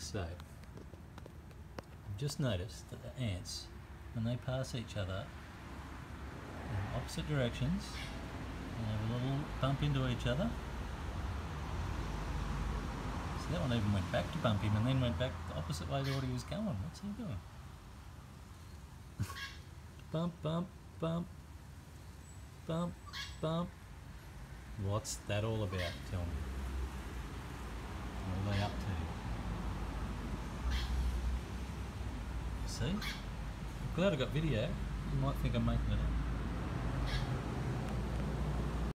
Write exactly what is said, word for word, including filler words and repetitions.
So, I've just noticed that the ants, when they pass each other in opposite directions, they have a little bump into each other. So that one even went back to bump him and then went back the opposite way to what he was going. What's he doing? Bump, bump, bump, bump, bump. What's that all about? Tell me. What are they up to? See? I'm glad I got video. You might think I'm making it up.